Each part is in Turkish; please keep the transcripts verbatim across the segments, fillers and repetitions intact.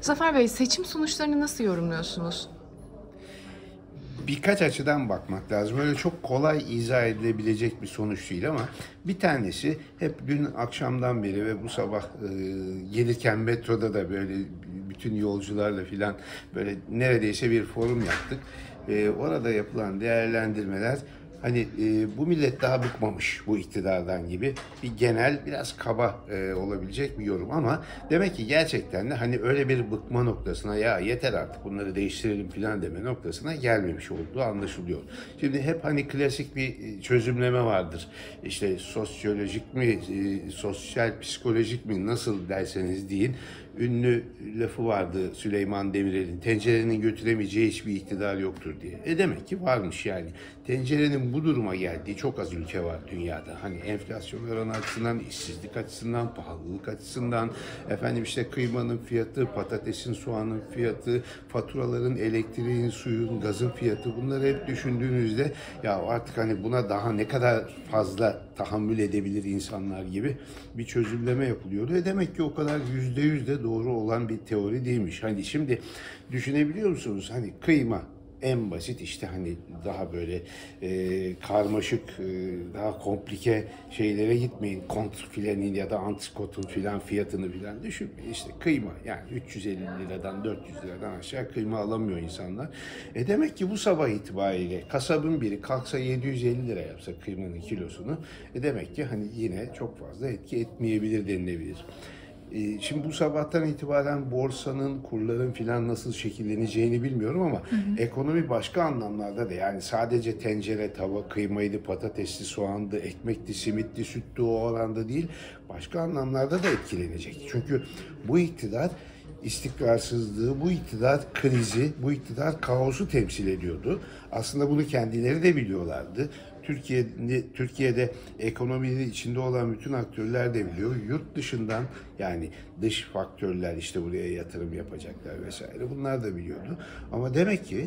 Zafer Bey, seçim sonuçlarını nasıl yorumluyorsunuz? Birkaç açıdan bakmak lazım. Öyle çok kolay izah edilebilecek bir sonuç değil ama bir tanesi hep dün akşamdan beri ve bu sabah e, gelirken metroda da böyle bütün yolcularla filan böyle neredeyse bir forum yaptık. E, orada yapılan değerlendirmeler hani e, bu millet daha bıkmamış bu iktidardan gibi bir genel biraz kaba e, olabilecek bir yorum ama demek ki gerçekten de hani öyle bir bıkma noktasına ya yeter artık bunları değiştirelim filan deme noktasına gelmemiş olduğu anlaşılıyor. Şimdi hep hani klasik bir çözümleme vardır. İşte sosyolojik mi, e, sosyal psikolojik mi nasıl derseniz deyin. Ünlü lafı vardı Süleyman Demirel'in, tencerenin götüremeyeceği hiçbir iktidar yoktur diye. E demek ki varmış yani. Tencerenin bu duruma geldiği çok az ülke var dünyada. Hani enflasyon oranı açısından, işsizlik açısından, pahalılık açısından, efendim işte kıymanın fiyatı, patatesin, soğanın fiyatı, faturaların, elektriğin, suyun, gazın fiyatı, bunları hep düşündüğünüzde ya artık hani buna daha ne kadar fazla tahammül edebilir insanlar gibi bir çözümleme yapılıyordu. E demek ki o kadar yüzde yüz de doğru olan bir teori değilmiş. Hani şimdi düşünebiliyor musunuz? Hani kıyma en basit işte hani daha böyle e, karmaşık, e, daha komplike şeylere gitmeyin. Kontrfilenin ya da antrikotun filan fiyatını filan düşünmeyin. İşte kıyma yani üç yüz elli liradan dört yüz liradan aşağı kıyma alamıyor insanlar. E demek ki bu sabah itibariyle kasabın biri kalksa yedi yüz elli lira yapsa kıymanın kilosunu e demek ki hani yine çok fazla etki etmeyebilir denilebilir. Şimdi bu sabahtan itibaren borsanın, kurların filan nasıl şekilleneceğini bilmiyorum ama hı hı. Ekonomi başka anlamlarda da yani sadece tencere, tava, kıymaydı, patatesli, soğandı, ekmekti, simitti, süttü o oranda değil, başka anlamlarda da etkilenecek. Çünkü bu iktidar istikrarsızlığı, bu iktidar krizi, bu iktidar kaosu temsil ediyordu. Aslında bunu kendileri de biliyorlardı. Türkiye'de, Türkiye'de ekonominin içinde olan bütün aktörler de biliyor. Yurt dışından yani dış faktörler işte buraya yatırım yapacaklar vesaire bunlar da biliyordu. Ama demek ki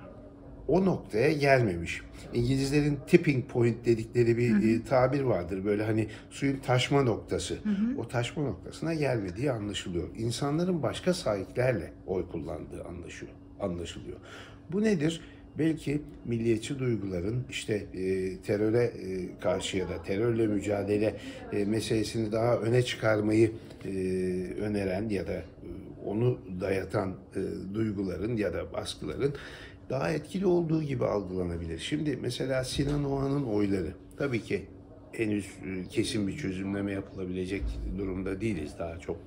o noktaya gelmemiş. İngilizlerin tipping point dedikleri bir hı hı. E, tabir vardır. Böyle hani suyun taşma noktası. Hı hı. O taşma noktasına gelmediği anlaşılıyor. İnsanların başka sahiplerle oy kullandığı anlaşılıyor. anlaşılıyor. Bu nedir? Belki milliyetçi duyguların işte e, teröre e, karşı ya da terörle mücadele e, meselesini daha öne çıkarmayı e, öneren ya da e, onu dayatan e, duyguların ya da baskıların daha etkili olduğu gibi algılanabilir. Şimdi mesela Sinan Oğan'ın oyları tabii ki henüz kesin bir çözümleme yapılabilecek durumda değiliz. Daha çok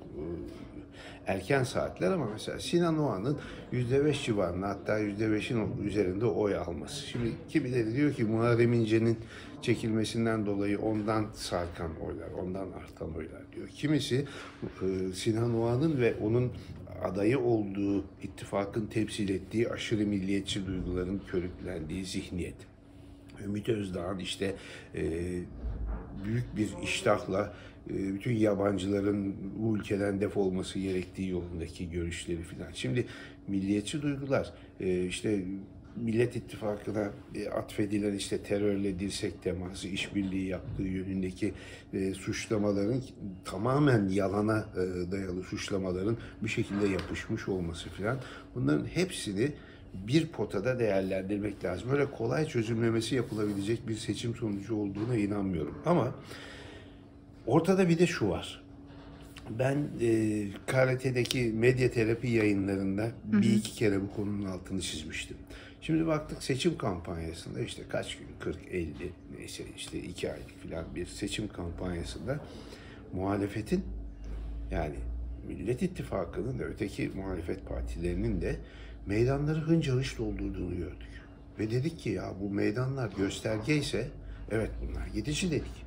erken saatler ama mesela Sinan Oğan'ın yüzde beş civarında hatta yüzde beşin üzerinde oy alması. Şimdi kimileri diyor ki Muharrem İnce'nin çekilmesinden dolayı ondan sarkan oylar, ondan artan oylar diyor. Kimisi Sinan Oğan'ın ve onun adayı olduğu ittifakın temsil ettiği aşırı milliyetçi duyguların körüklendiği zihniyet. Ümit Özdağ'ın işte e, büyük bir iştahla e, bütün yabancıların bu ülkeden defolması gerektiği yolundaki görüşleri filan. Şimdi milliyetçi duygular e, işte Millet İttifakı'na e, atfedilen işte terörle dirsek teması, işbirliği yaptığı yönündeki e, suçlamaların tamamen yalana e, dayalı suçlamaların bir şekilde yapışmış olması filan. Bunların hepsini bir potada değerlendirmek lazım. Öyle kolay çözümlemesi yapılabilecek bir seçim sonucu olduğuna inanmıyorum. Ama ortada bir de şu var. Ben e, K R T'deki medya terapi yayınlarında hı hı. bir iki kere bu konunun altını çizmiştim. Şimdi baktık seçim kampanyasında işte kaç gün, kırk elli neyse işte iki aylık falan bir seçim kampanyasında muhalefetin yani Millet İttifakı'nın da öteki muhalefet partilerinin de meydanları hınca hınç doldurduğunu gördük. Ve dedik ki ya bu meydanlar gösterge ise evet bunlar gidici dedik.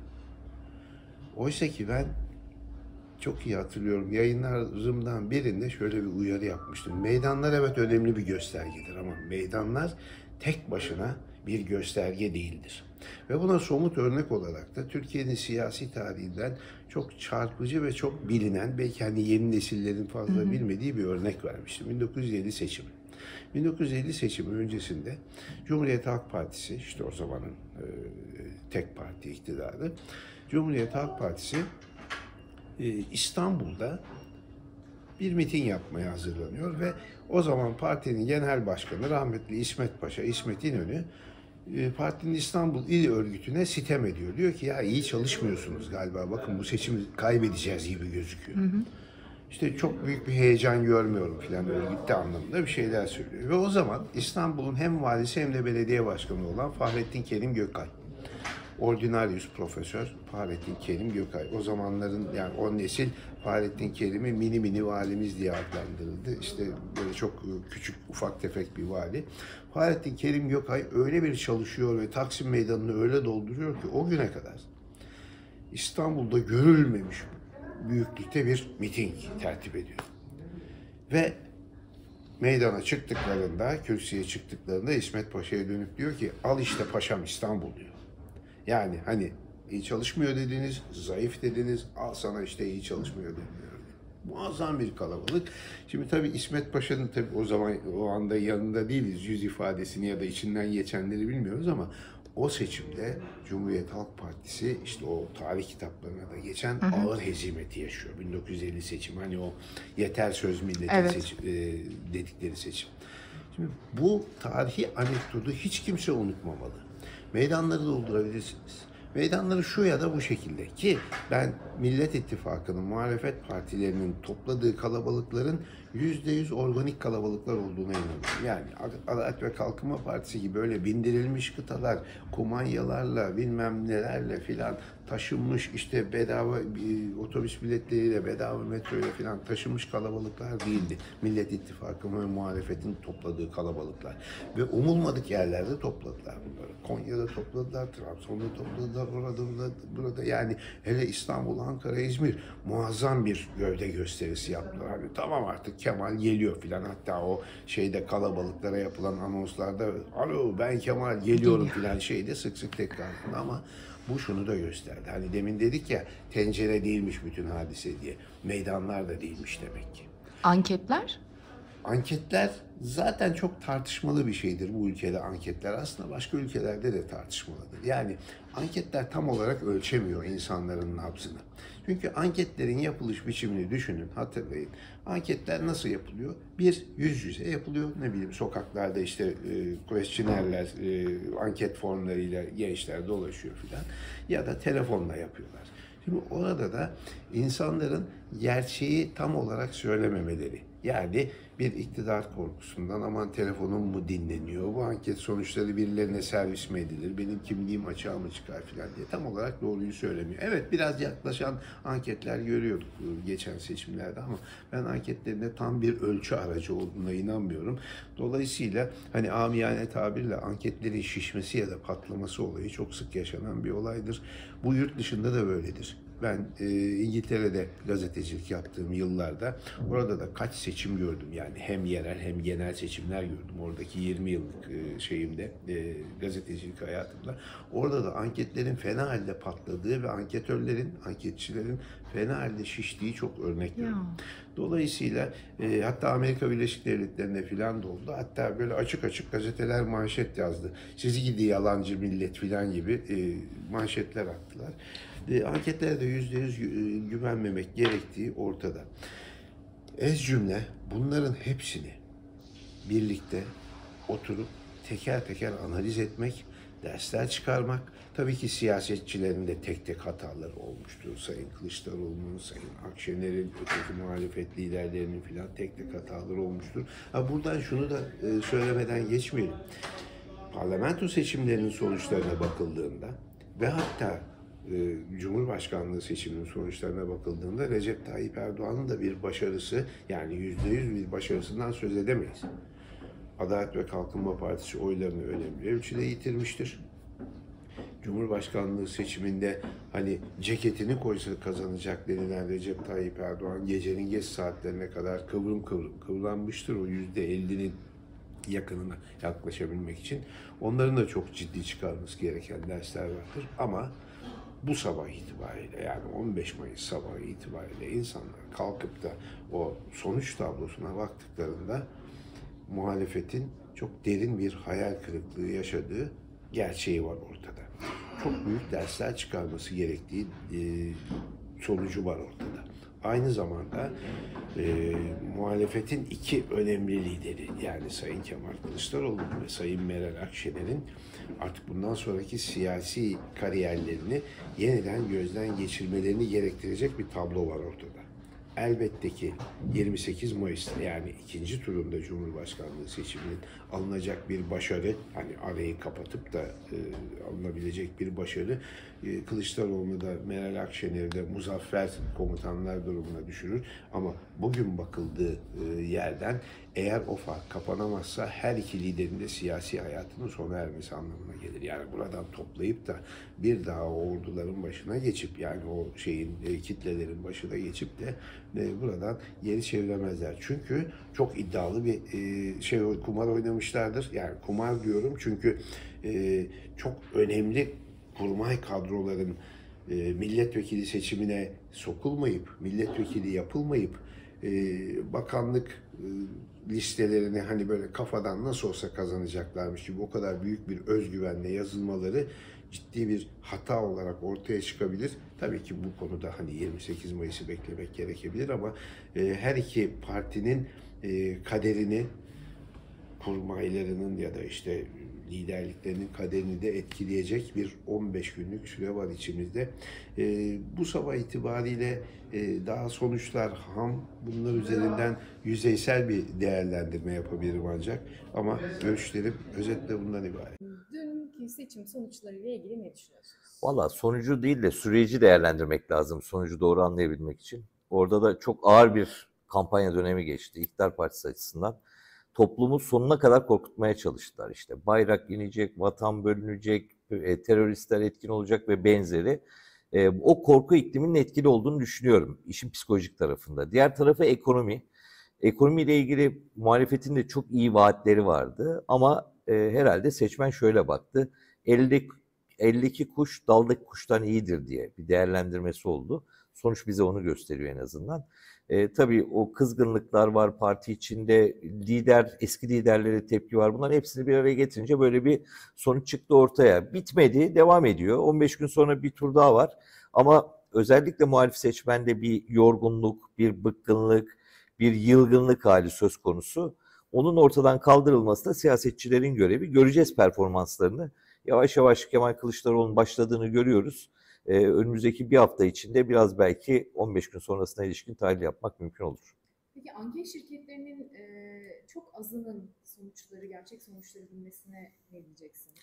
Oysa ki ben çok iyi hatırlıyorum yayınlarımdan birinde şöyle bir uyarı yapmıştım. Meydanlar evet önemli bir göstergedir ama meydanlar tek başına bir gösterge değildir. Ve buna somut örnek olarak da Türkiye'nin siyasi tarihinden çok çarpıcı ve çok bilinen, belki hani yeni nesillerin fazla hı hı. bilmediği bir örnek vermiştim. bin dokuz yüz elli seçimi. bin dokuz yüz elli seçimi öncesinde Cumhuriyet Halk Partisi, işte o zamanın e, tek parti iktidarı, Cumhuriyet Halk Partisi e, İstanbul'da bir miting yapmaya hazırlanıyor ve o zaman partinin genel başkanı rahmetli İsmet Paşa, İsmet İnönü e, partinin İstanbul İl Örgütü'ne sitem ediyor. Diyor ki ya iyi çalışmıyorsunuz galiba, bakın bu seçimi kaybedeceğiz gibi gözüküyor. Hı hı. İşte çok büyük bir heyecan görmüyorum filan, örgütte anlamında bir şeyler söylüyor. Ve o zaman İstanbul'un hem valisi hem de belediye başkanı olan Fahrettin Kerim Gökay, Ordinarius Profesör Fahrettin Kerim Gökay. O zamanların, yani o nesil Fahrettin Kerim'i mini mini valimiz diye adlandırıldı. İşte böyle çok küçük, ufak tefek bir vali. Fahrettin Kerim Gökay öyle bir çalışıyor ve Taksim Meydanı'nı öyle dolduruyor ki o güne kadar İstanbul'da görülmemiş büyüklükte bir miting tertip ediyor. Ve meydana çıktıklarında, kürsüye çıktıklarında İsmet Paşa'ya dönüp diyor ki al işte paşam İstanbul diyor. Yani hani iyi çalışmıyor dediniz, zayıf dediniz, al sana işte iyi çalışmıyor deniyor. Muazzam bir kalabalık. Şimdi tabii İsmet Paşa'nın tabii o zaman, o anda yanında değiliz. Yüz ifadesini ya da içinden geçenleri bilmiyoruz ama o seçimde Cumhuriyet Halk Partisi işte o tarih kitaplarına da geçen hı hı. ağır hezimeti yaşıyor. bin dokuz yüz elli seçim, hani o yeter söz milletin evet. seçim, e, dedikleri seçim. Şimdi bu tarihi anekdotu hiç kimse unutmamalı. Meydanları doldurabilirsiniz. Meydanları şu ya da bu şekilde, ki ben Millet İttifakı'nın, muhalefet partilerinin topladığı kalabalıkların yüzde yüz organik kalabalıklar olduğuna inanıyorum. Yani Adalet ve Kalkınma Partisi gibi böyle bindirilmiş kıtalar, kumanyalarla, bilmem nelerle filan taşınmış, işte bedava bir, otobüs biletleriyle, bedava metroyla filan taşınmış kalabalıklar değildi. Millet İttifakı ve muhalefetin topladığı kalabalıklar. Ve umulmadık yerlerde topladılar bunları. Konya'da topladılar, Trabzon'da topladılar, orada, burada, burada. Yani hele İstanbul, Ankara, İzmir muazzam bir gövde gösterisi yaptılar. Hani tamam artık Kemal geliyor filan. Hatta o şeyde kalabalıklara yapılan anonslarda alo ben Kemal geliyorum filan şeyde sık sık tekrarlandı ama bu şunu da gösterdi. Hani demin dedik ya, tencere değilmiş bütün hadise diye. Meydanlar da değilmiş demek ki. Anketler? Anketler zaten çok tartışmalı bir şeydir bu ülkede, anketler. Aslında başka ülkelerde de tartışmalıdır. Yani anketler tam olarak ölçemiyor insanların nabzını. Çünkü anketlerin yapılış biçimini düşünün, hatırlayın. Anketler nasıl yapılıyor? Bir, yüz yüze yapılıyor. Ne bileyim sokaklarda işte e, questionnairler, e, anket formlarıyla gençler dolaşıyor filan. Ya da telefonla yapıyorlar. Şimdi orada da insanların gerçeği tam olarak söylememeleri. Yani bir iktidar korkusundan aman telefonum mu dinleniyor, bu anket sonuçları birilerine servis mi edilir, benim kimliğim açığa mı çıkar filan diye tam olarak doğruyu söylemiyor. Evet, biraz yaklaşan anketler görüyorduk geçen seçimlerde ama ben anketlerinde tam bir ölçü aracı olduğuna inanmıyorum. Dolayısıyla hani amiyane tabirle anketlerin şişmesi ya da patlaması olayı çok sık yaşanan bir olaydır. Bu yurt dışında da böyledir. Ben e, İngiltere'de gazetecilik yaptığım yıllarda orada da kaç seçim gördüm. Yani hem yerel hem genel seçimler gördüm. Oradaki yirmi yıllık e, şeyimde, e, gazetecilik hayatımda. Orada da anketlerin fena halde patladığı ve anketörlerin, anketçilerin fena halde şiştiği çok örnek gördüm. Dolayısıyla e, hatta Amerika Birleşik Devletleri'nde filan da oldu. Hatta böyle açık açık gazeteler manşet yazdı. Sizi gidi yalancı millet filan gibi e, manşetler attılar. E, anketlere de yüzde yüz güvenmemek gerektiği ortada. Ez cümle bunların hepsini birlikte oturup teker teker analiz etmek, dersler çıkarmak. Tabii ki siyasetçilerin de tek tek hataları olmuştur. Sayın Kılıçdaroğlu'nun, Sayın Akşener'in, öteki muhalefet liderlerinin filan tek tek hataları olmuştur. Ha, buradan şunu da e, söylemeden geçmeyelim. Parlamento seçimlerinin sonuçlarına bakıldığında ve hatta e, Cumhurbaşkanlığı seçiminin sonuçlarına bakıldığında Recep Tayyip Erdoğan'ın da bir başarısı, yani yüzde yüz bir başarısından söz edemeyiz. Adalet ve Kalkınma Partisi oylarını önemli ölçüde yitirmiştir. Cumhurbaşkanlığı seçiminde hani ceketini koysa kazanacak denilen Recep Tayyip Erdoğan gecenin geç saatlerine kadar kıvrım kıvrım kıvranmıştır. O yüzde ellinin yakınına yaklaşabilmek için. Onların da çok ciddi çıkarması gereken dersler vardır. Ama bu sabah itibariyle, yani on beş Mayıs sabahı itibariyle insanlar kalkıp da o sonuç tablosuna baktıklarında muhalefetin çok derin bir hayal kırıklığı yaşadığı gerçeği var ortada. Çok büyük dersler çıkarması gerektiği e, sonucu var ortada. aynı zamanda e, muhalefetin iki önemli lideri, yani Sayın Kemal Kılıçdaroğlu ve Sayın Meral Akşener'in artık bundan sonraki siyasi kariyerlerini yeniden gözden geçirmelerini gerektirecek bir tablo var ortada. Elbette ki yirmi sekiz Mayıs'ta, yani ikinci turunda Cumhurbaşkanlığı seçiminin alınacak bir başarı, hani arayı kapatıp da e, alınabilecek bir başarı, e, Kılıçdaroğlu'nu da Meral Akşener'i de muzaffer komutanlar durumuna düşürür. Ama bugün bakıldığı e, yerden eğer o fark kapanamazsa her iki liderin de siyasi hayatının sona ermesi anlamına gelir. Yani buradan toplayıp da bir daha o orduların başına geçip, yani o şeyin e, kitlelerin başına geçip de e, buradan geri çeviremezler. Çünkü çok iddialı bir e, şey kumar oynamışlardır. Yani kumar diyorum çünkü e, çok önemli kurmay kadroların e, milletvekili seçimine sokulmayıp, milletvekili yapılmayıp e, bakanlık e, listelerini hani böyle kafadan nasıl olsa kazanacaklarmış gibi o kadar büyük bir özgüvenle yazılmaları ciddi bir hata olarak ortaya çıkabilir. Tabii ki bu konuda hani yirmi sekiz Mayıs'ı beklemek gerekebilir ama e, her iki partinin e, kaderini, kurmaylarının ya da işte liderliklerinin kaderini de etkileyecek bir on beş günlük süre var içimizde. E, bu sabah itibariyle e, daha sonuçlar ham, bunlar üzerinden yüzeysel bir değerlendirme yapabilirim ancak, ama görüşlerim özetle bundan ibaret. Dünkü seçim sonuçlarıyla ilgili ne düşünüyorsunuz? Valla sonucu değil de süreci değerlendirmek lazım, sonucu doğru anlayabilmek için. Orada da çok ağır bir kampanya dönemi geçti İktidar Partisi açısından. Toplumu sonuna kadar korkutmaya çalıştılar. İşte bayrak inecek, vatan bölünecek, e, teröristler etkin olacak ve benzeri. E, o korku ikliminin etkili olduğunu düşünüyorum işin psikolojik tarafında. Diğer tarafı ekonomi. Ekonomiyle ilgili muhalefetin de çok iyi vaatleri vardı ama e, herhalde seçmen şöyle baktı. elli elli iki kuş daldaki kuştan iyidir diye bir değerlendirmesi oldu. Sonuç bize onu gösteriyor en azından. E, tabii o kızgınlıklar var parti içinde, lider, eski liderlere tepki var. Bunların hepsini bir araya getirince böyle bir sonuç çıktı ortaya. Bitmedi, devam ediyor. on beş gün sonra bir tur daha var. Ama özellikle muhalif seçmende bir yorgunluk, bir bıkkınlık, bir yılgınlık hali söz konusu. Onun ortadan kaldırılması da siyasetçilerin görevi. Göreceğiz performanslarını. Yavaş yavaş Kemal Kılıçdaroğlu'nun başladığını görüyoruz. Ee, önümüzdeki bir hafta içinde biraz belki on beş gün sonrasına ilişkin tahlil yapmak mümkün olur. Peki anket şirketlerinin e, çok azının sonuçları, gerçek sonuçları bilmesine ne diyeceksiniz?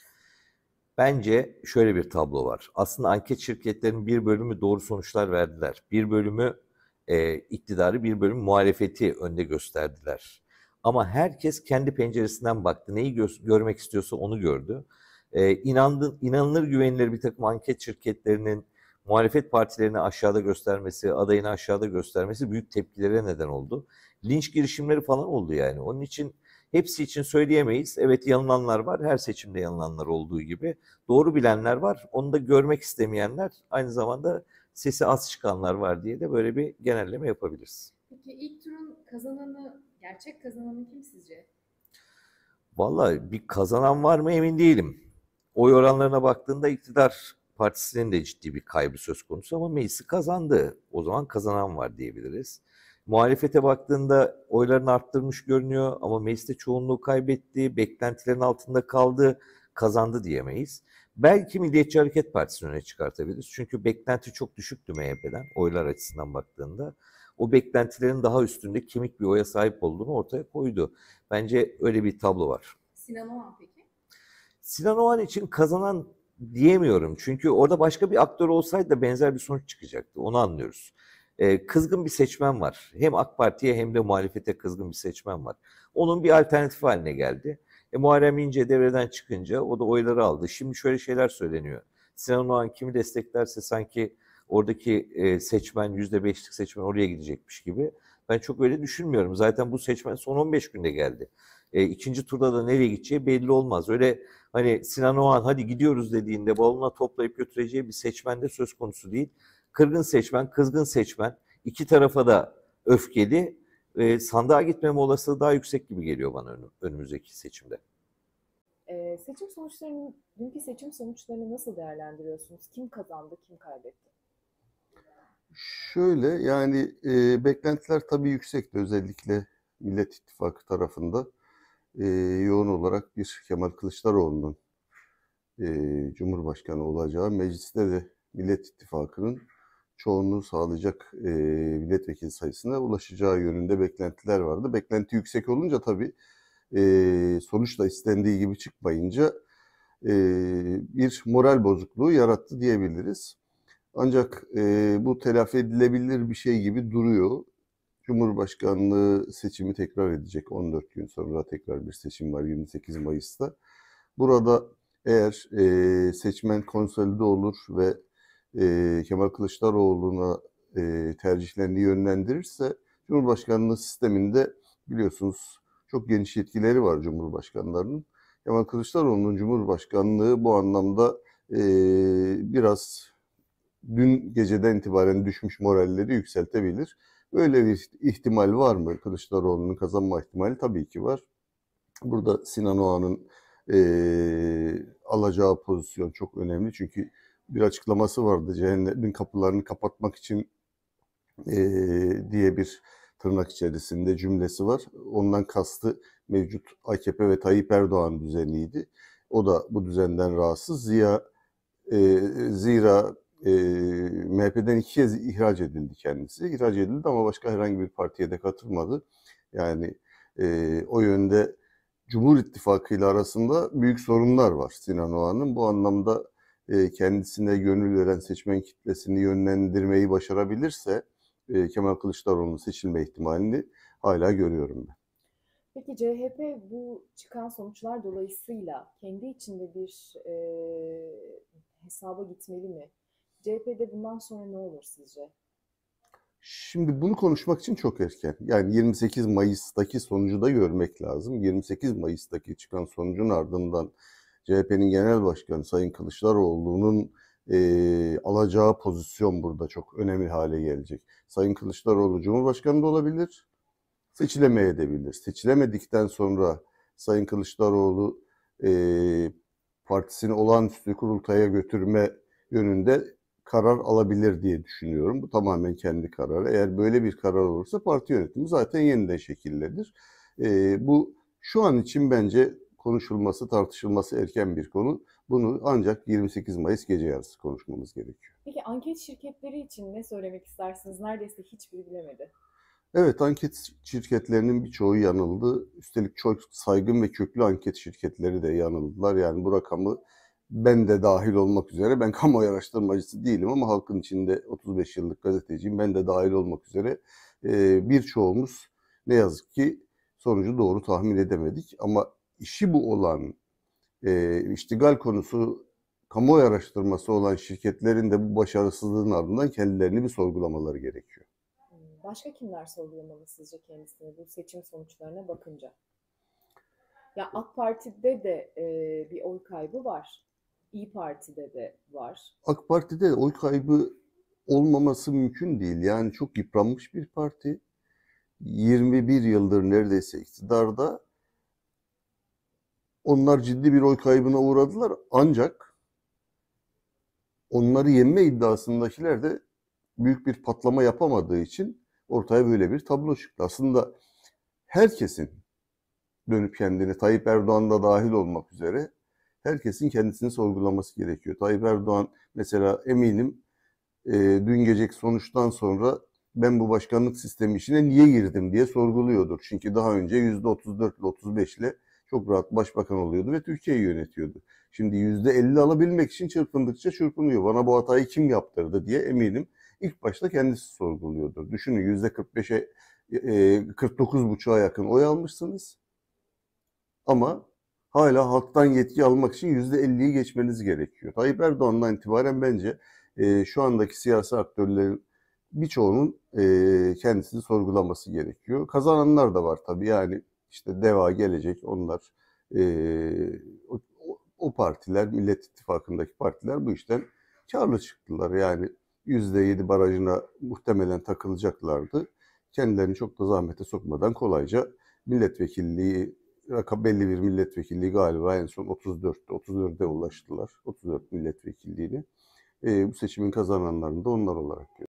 Bence şöyle bir tablo var. Aslında anket şirketlerinin bir bölümü doğru sonuçlar verdiler. Bir bölümü e, iktidarı, bir bölüm muhalefeti önde gösterdiler. Ama herkes kendi penceresinden baktı. Neyi gö- görmek istiyorsa onu gördü. E, inandı, inanılır güvenilir bir takım anket şirketlerinin muhalefet partilerini aşağıda göstermesi, adayını aşağıda göstermesi büyük tepkilere neden oldu. Linç girişimleri falan oldu yani. Onun için hepsi için söyleyemeyiz. Evet, yanılanlar var. Her seçimde yanılanlar olduğu gibi. Doğru bilenler var. Onu da görmek istemeyenler, aynı zamanda sesi az çıkanlar var diye de böyle bir genelleme yapabiliriz. Peki ilk turun kazananı, gerçek kazananı kim sizce? Vallahi bir kazanan var mı emin değilim. Oy oranlarına baktığında iktidar partisinin de ciddi bir kaybı söz konusu ama meclisi kazandı. O zaman kazanan var diyebiliriz. Muhalefete baktığında oylarını arttırmış görünüyor ama mecliste çoğunluğu kaybetti, beklentilerin altında kaldı, kazandı diyemeyiz. Belki Milliyetçi Hareket Partisi'ni öne çıkartabiliriz. Çünkü beklenti çok düşüktü M H P'den oylar açısından baktığında. O beklentilerin daha üstünde kemik bir oya sahip olduğunu ortaya koydu. Bence öyle bir tablo var. Sinan Oğan peki? Sinan Oğan için kazanan diyemiyorum. Çünkü orada başka bir aktör olsaydı da benzer bir sonuç çıkacaktı. Onu anlıyoruz. Ee, kızgın bir seçmen var. Hem AK Parti'ye hem de muhalefete kızgın bir seçmen var. Onun bir alternatif haline geldi. E, Muharrem İnce devreden çıkınca o da oyları aldı. Şimdi şöyle şeyler söyleniyor. Sinan Oğan kimi desteklerse sanki oradaki e, seçmen, yüzde beşlik seçmen oraya gidecekmiş gibi. Ben çok öyle düşünmüyorum. Zaten bu seçmen son on beş günde geldi. E, ikinci turda da nereye gideceği belli olmaz. Öyle hani Sinan Oğan hadi gidiyoruz dediğinde balona toplayıp götüreceği bir seçmen de söz konusu değil. Kırgın seçmen, kızgın seçmen, iki tarafa da öfkeli, e, sandığa gitmeme olasılığı daha yüksek gibi geliyor bana önümüzdeki seçimde. Ee, seçim sonuçlarını, dünkü seçim sonuçlarını nasıl değerlendiriyorsunuz? Kim kazandı, kim kaybetti? Şöyle yani e, beklentiler tabii yüksekti, özellikle Millet İttifakı tarafında e, yoğun olarak bir Kemal Kılıçdaroğlu'nun e, Cumhurbaşkanı olacağı, mecliste de Millet İttifakı'nın çoğunluğu sağlayacak e, milletvekili sayısına ulaşacağı yönünde beklentiler vardı. Beklenti yüksek olunca tabii e, sonuç da istendiği gibi çıkmayınca e, bir moral bozukluğu yarattı diyebiliriz. Ancak e, bu telafi edilebilir bir şey gibi duruyor. Cumhurbaşkanlığı seçimi tekrar edecek. on dört gün sonra tekrar bir seçim var, yirmi sekiz Mayıs'ta. Burada eğer e, seçmen konsolide olur ve e, Kemal Kılıçdaroğlu'na e, tercihlerini yönlendirirse, Cumhurbaşkanlığı sisteminde biliyorsunuz çok geniş yetkileri var Cumhurbaşkanlarının. Kemal Kılıçdaroğlu'nun Cumhurbaşkanlığı bu anlamda e, biraz dün geceden itibaren düşmüş moralleri yükseltebilir. Böyle bir ihtimal var mı? Kılıçdaroğlu'nun kazanma ihtimali tabii ki var. Burada Sinan Oğan'ın e, alacağı pozisyon çok önemli. Çünkü bir açıklaması vardı. Cehennemin kapılarını kapatmak için e, diye bir tırnak içerisinde cümlesi var. Ondan kastı mevcut A K P ve Tayyip Erdoğan düzeniydi. O da bu düzenden rahatsız. Ziya, e, zira e, M H P'den iki kez ihraç edildi kendisi. İhraç edildi ama başka herhangi bir partiye de katılmadı. Yani e, o yönde Cumhur İttifakı ile arasında büyük sorunlar var Sinan Oğan'ın. Bu anlamda e, kendisine gönül veren seçmen kitlesini yönlendirmeyi başarabilirse e, Kemal Kılıçdaroğlu'nun seçilme ihtimalini hala görüyorum ben. Peki C H P bu çıkan sonuçlar dolayısıyla kendi içinde bir e, hesaba gitmeli mi? C H P'de bundan sonra ne olur sizce? Şimdi bunu konuşmak için çok erken. Yani yirmi sekiz Mayıs'taki sonucu da görmek lazım. yirmi sekiz Mayıs'taki çıkan sonucun ardından C H P'nin Genel Başkanı Sayın Kılıçdaroğlu'nun e, alacağı pozisyon burada çok önemli hale gelecek. Sayın Kılıçdaroğlu Cumhurbaşkanı da olabilir, seçilemeyebilir. Seçilemedikten sonra Sayın Kılıçdaroğlu e, partisini olağanüstü kurultaya götürme yönünde karar alabilir diye düşünüyorum. Bu tamamen kendi kararı. Eğer böyle bir karar olursa parti yönetimi zaten yeniden şekillenir. E, bu şu an için bence konuşulması, tartışılması erken bir konu. Bunu ancak yirmi sekiz Mayıs gece yarısı konuşmamız gerekiyor. Peki anket şirketleri için ne söylemek istersiniz? Neredeyse hiçbiri bilemedi. Evet, anket şirketlerinin birçoğu yanıldı. Üstelik çok saygın ve köklü anket şirketleri de yanıldılar. Yani bu rakamı ben de dahil olmak üzere, ben kamuoyu araştırmacısı değilim ama halkın içinde otuz beş yıllık gazeteciyim. Ben de dahil olmak üzere e, birçoğumuz ne yazık ki sonucu doğru tahmin edemedik. Ama işi bu olan, e, iştigal konusu kamuoyu araştırması olan şirketlerin de bu başarısızlığın ardından kendilerini bir sorgulamaları gerekiyor. Başka kimler sorgulamalı sizce kendisini bu seçim sonuçlarına bakınca? Ya AK Parti'de de e, bir oy kaybı var. İyi Parti'de de var. AK Parti'de oy kaybı olmaması mümkün değil. Yani çok yıpranmış bir parti. yirmi bir yıldır neredeyse iktidarda. Onlar ciddi bir oy kaybına uğradılar. Ancak onları yenme iddiasındakiler de büyük bir patlama yapamadığı için ortaya böyle bir tablo çıktı. Aslında herkesin dönüp kendini, Tayyip Erdoğan da dahil olmak üzere, herkesin kendisini sorgulaması gerekiyor. Tayyip Erdoğan mesela eminim e, dün geceki sonuçtan sonra ben bu başkanlık sistemi işine niye girdim diye sorguluyordur. Çünkü daha önce yüzde otuz dört ile otuz beş ile çok rahat başbakan oluyordu ve Türkiye'yi yönetiyordu. Şimdi yüzde elli alabilmek için çırpındıkça çırpınıyor. Bana bu hatayı kim yaptırdı diye eminim ilk başta kendisi sorguluyordur. Düşünün, yüzde kırk beşe kırk dokuz buçuğa yakın oy almışsınız. Ama hala halktan yetki almak için yüzde elliyi geçmeniz gerekiyor. Tayyip Erdoğan'dan itibaren bence e, şu andaki siyasi aktörlerin birçoğunun e, kendisini sorgulaması gerekiyor. Kazananlar da var tabii, yani işte DEVA, Gelecek, onlar e, o, o partiler, Millet İttifakı'ndaki partiler bu işten kârlı çıktılar. Yani yüzde yedi barajına muhtemelen takılacaklardı. Kendilerini çok da zahmete sokmadan kolayca milletvekilliği, belli bir milletvekilliği galiba en son otuz dörtte otuz dörde ulaştılar. otuz dört milletvekilliğini. E, bu seçimin kazananlarını da onlar olarak görüyoruz.